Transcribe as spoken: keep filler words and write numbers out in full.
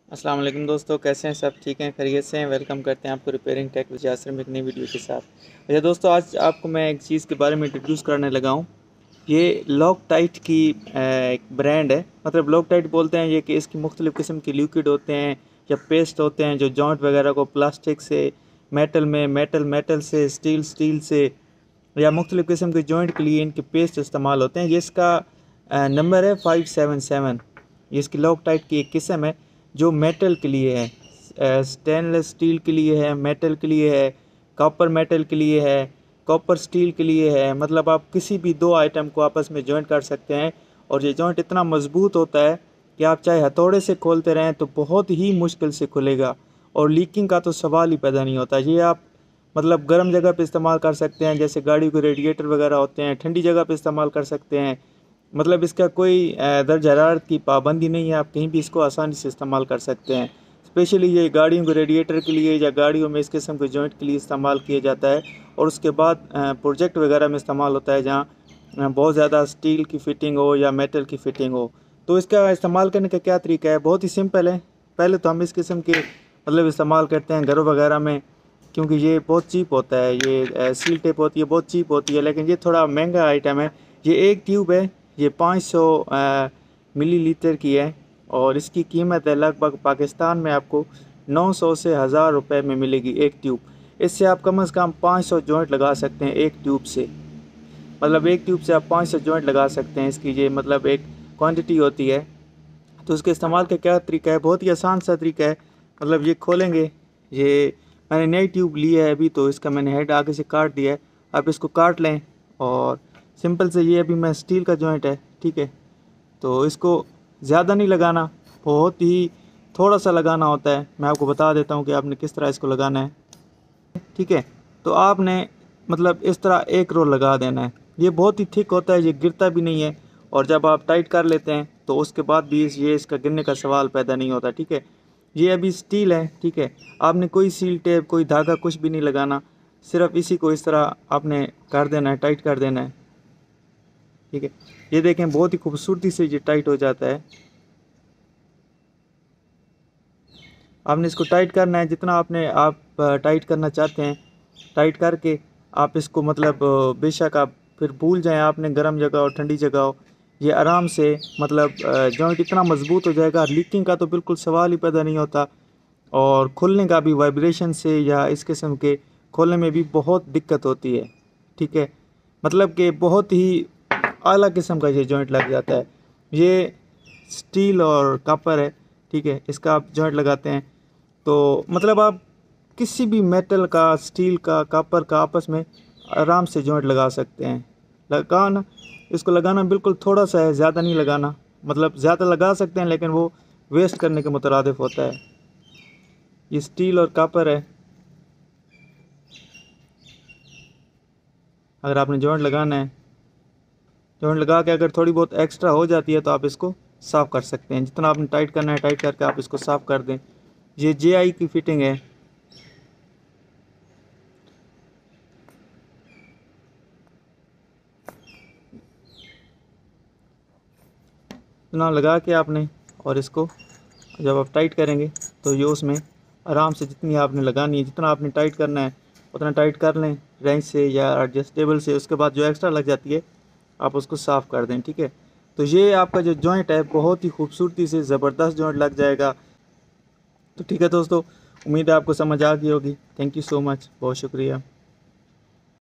अस्सलाम वालेकुम दोस्तों, कैसे हैं? सब ठीक हैं, खैरियत से हैं। वेलकम करते हैं आपको रिपेयरिंग टेक विद यासिर में एक नई वीडियो के साथ। अच्छा दोस्तों, आज आपको मैं एक चीज़ के बारे में इंट्रोड्यूस करने लगा हूँ। ये लॉकटाइट की अ, एक ब्रांड है। मतलब लॉकटाइट बोलते हैं ये कि इसकी मुख्तलिफ़ किस्म के लिक्विड होते हैं या पेस्ट होते हैं जो जॉइंट वगैरह को प्लास्टिक से, मेटल में, मेटल मेटल से, स्टील स्टील से या मुख्तलिफ़ किस्म के जॉइंट के लिए इनके पेस्ट इस्तेमाल होते हैं। ये इसका अ, नंबर है फाइव सेवन सेवन। ये इसकी लॉकटाइट की एक किस्म है जो मेटल के लिए है, स्टेनलेस स्टील के लिए है, मेटल के लिए है, कॉपर मेटल के लिए है, कॉपर स्टील के लिए है। मतलब आप किसी भी दो आइटम को आपस में जॉइंट कर सकते हैं और ये जॉइंट इतना मजबूत होता है कि आप चाहे हथौड़े से खोलते रहें तो बहुत ही मुश्किल से खुलेगा और लीकिंग का तो सवाल ही पैदा नहीं होता। ये आप मतलब गर्म जगह पे इस्तेमाल कर सकते हैं, जैसे गाड़ी के रेडिएटर वगैरह होते हैं, ठंडी जगह पे इस्तेमाल कर सकते हैं। मतलब इसका कोई अ, दर्ज हरारत की पाबंदी नहीं है, आप कहीं भी इसको आसानी से इस्तेमाल कर सकते हैं। स्पेशली ये गाड़ियों के रेडिएटर के लिए या गाड़ियों में इस किस्म के जॉइंट के लिए इस्तेमाल किया जाता है और उसके बाद प्रोजेक्ट वगैरह में इस्तेमाल होता है जहाँ अ, बहुत ज़्यादा स्टील की फ़िटिंग हो या मेटल की फ़िटिंग हो। तो इसका इस्तेमाल करने का क्या तरीका है? बहुत ही सिंपल है। पहले तो हम इस किस्म के मतलब इस्तेमाल करते हैं घरों वगैरह में, क्योंकि ये बहुत चीप होता है। ये सील टेप होती है, बहुत चीप होती है, लेकिन ये थोड़ा महंगा आइटम है। ये एक ट्यूब है, ये पाँच सौ मिलीलीटर की है और इसकी कीमत है लगभग पाकिस्तान में आपको नौ सौ से हज़ार रुपए में मिलेगी एक ट्यूब। इससे आप कम से कम पाँच सौ जॉइंट लगा सकते हैं एक ट्यूब से। मतलब एक ट्यूब से आप पाँच सौ जॉइंट लगा सकते हैं। इसकी ये मतलब एक क्वांटिटी होती है। तो इसके इस्तेमाल का क्या तरीका है? बहुत ही आसान सा तरीका है। मतलब ये खोलेंगे, ये मैंने नई ट्यूब ली है अभी, तो इसका मैंने हेड आगे से काट दिया है। आप इसको काट लें और सिंपल से ये अभी मैं स्टील का जॉइंट है, ठीक है। तो इसको ज़्यादा नहीं लगाना, बहुत ही थोड़ा सा लगाना होता है। मैं आपको बता देता हूँ कि आपने किस तरह इसको लगाना है, ठीक है। तो आपने मतलब इस तरह एक रोल लगा देना है। ये बहुत ही थिक होता है, ये गिरता भी नहीं है और जब आप टाइट कर लेते हैं तो उसके बाद भी ये इसका गिरने का सवाल पैदा नहीं होता, ठीक है। ये अभी स्टील है, ठीक है। आपने कोई सील टेप, कोई धागा, कुछ भी नहीं लगाना। सिर्फ इसी को इस तरह आपने कर देना है, टाइट कर देना है, ठीक है। ये देखें बहुत ही खूबसूरती से ये टाइट हो जाता है। आपने इसको टाइट करना है जितना आपने आप टाइट करना चाहते हैं। टाइट करके आप इसको मतलब बेशक आप फिर भूल जाएं आपने गर्म जगह और ठंडी जगह हो, ये आराम से मतलब जॉइंट इतना मजबूत हो जाएगा, लीकिंग का तो बिल्कुल सवाल ही पैदा नहीं होता और खुलने का भी वाइब्रेशन से या इस किस्म के खोलने में भी बहुत दिक्कत होती है, ठीक है। मतलब कि बहुत ही आला किस्म का ये जॉइंट लग जाता है। ये स्टील और कॉपर है, ठीक है। इसका आप जॉइंट लगाते हैं तो मतलब आप किसी भी मेटल का, स्टील का, कॉपर का आपस में आराम से जॉइंट लगा सकते हैं। लगाना, इसको लगाना बिल्कुल थोड़ा सा है, ज़्यादा नहीं लगाना। मतलब ज़्यादा लगा सकते हैं लेकिन वो वेस्ट करने के मुतरादिफ होता है। ये स्टील और कॉपर है। अगर आपने जॉइंट लगाना है, जॉइंट लगा के अगर थोड़ी बहुत एक्स्ट्रा हो जाती है तो आप इसको साफ़ कर सकते हैं। जितना आपने टाइट करना है टाइट करके आप इसको साफ़ कर दें। ये जे आई की फ़िटिंग है। इतना लगा के आपने और इसको जब आप टाइट करेंगे तो ये उसमें आराम से जितनी आपने लगानी है, जितना आपने टाइट करना है उतना टाइट कर लें रेंच से या एडजस्टेबल से। उसके बाद जो एक्स्ट्रा लग जाती है आप उसको साफ़ कर दें, ठीक है। तो ये आपका जो जॉइंट है बहुत ही खूबसूरती से ज़बरदस्त जॉइंट लग जाएगा। तो ठीक है दोस्तों, उम्मीद है आपको समझ आ गई होगी। थैंक यू सो मच, बहुत शुक्रिया।